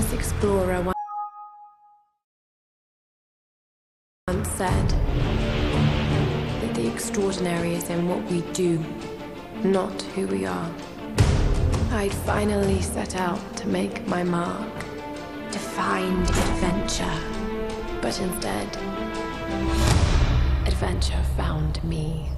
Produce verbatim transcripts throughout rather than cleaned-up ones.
famous explorer once said that the extraordinary is in what we do, not who we are. I'd finally set out to make my mark, to find adventure. But instead, adventure found me.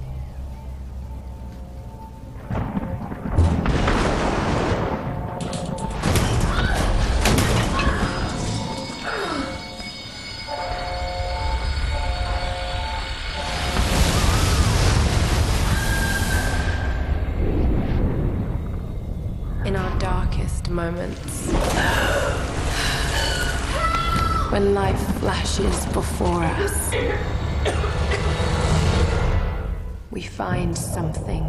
In our darkest moments, when life flashes before us, we find something.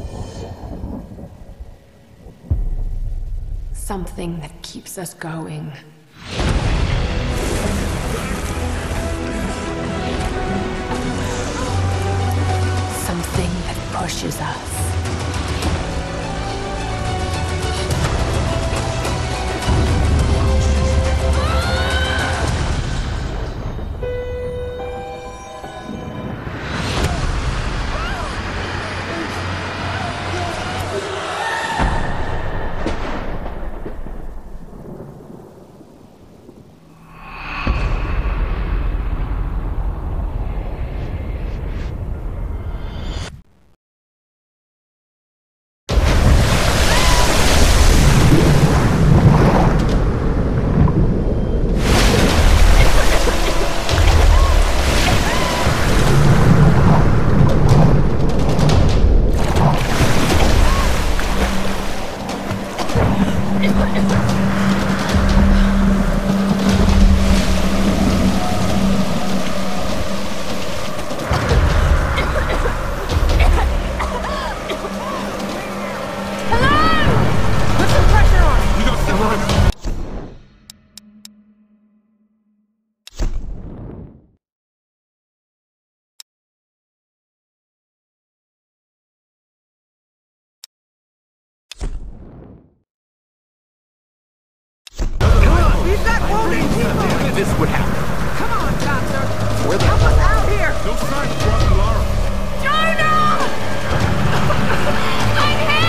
Something that keeps us going. Something that pushes us. This would happen. Come on, Doctor! Where the Help us out here! No sign of Roth and Lara. Jonah! I'm here!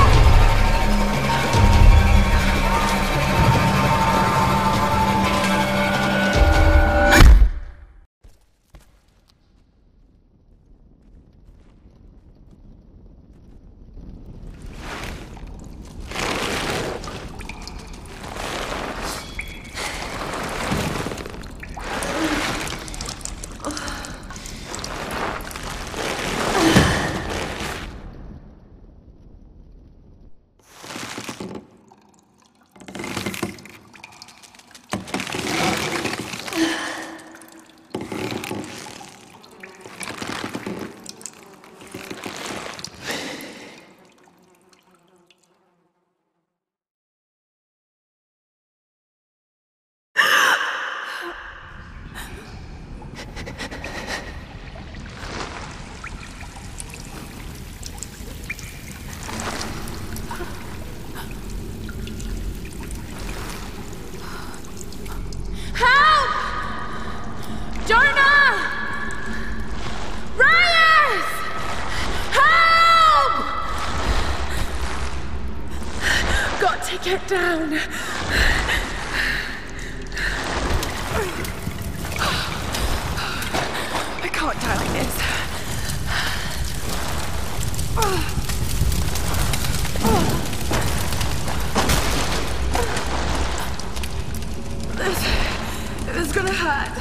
Get down! I can't die like this. This, this is gonna hurt.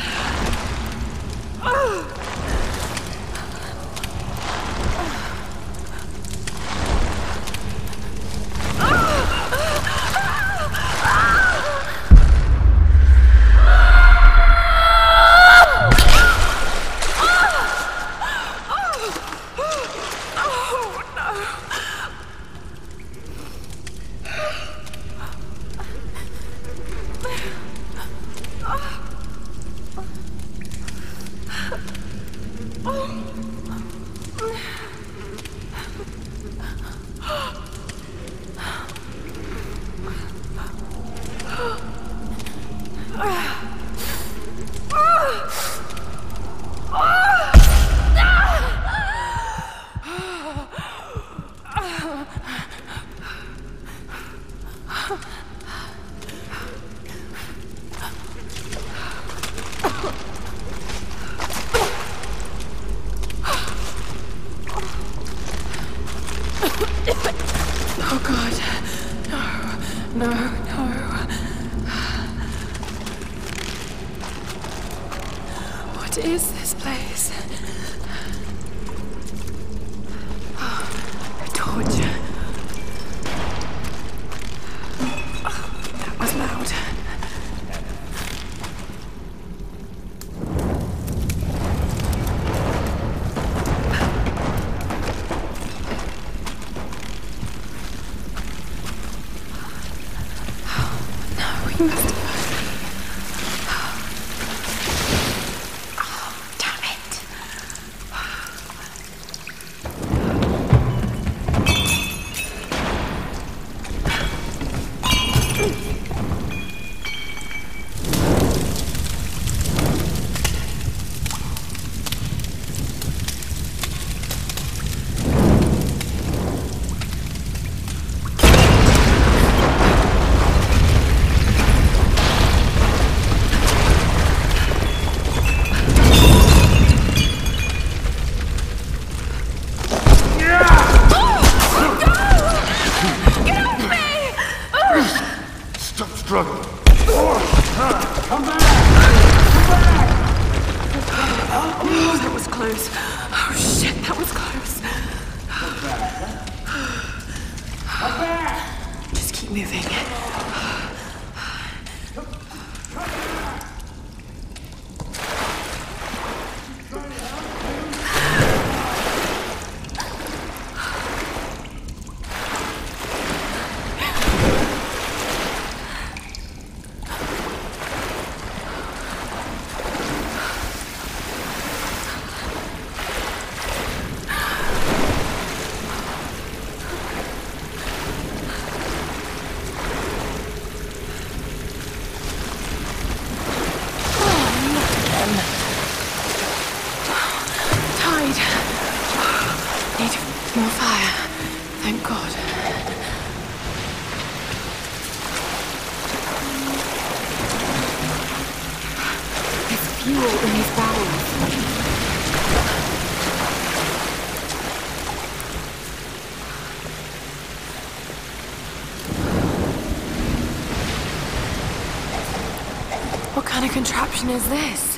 Oh. Oh God. No, no, no. What is this place? Oh, a torch. Oh, that was loud. We must have... Oh, damn it. What kind of contraption is this?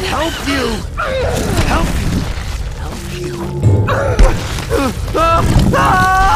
Help you! Help you! Help you!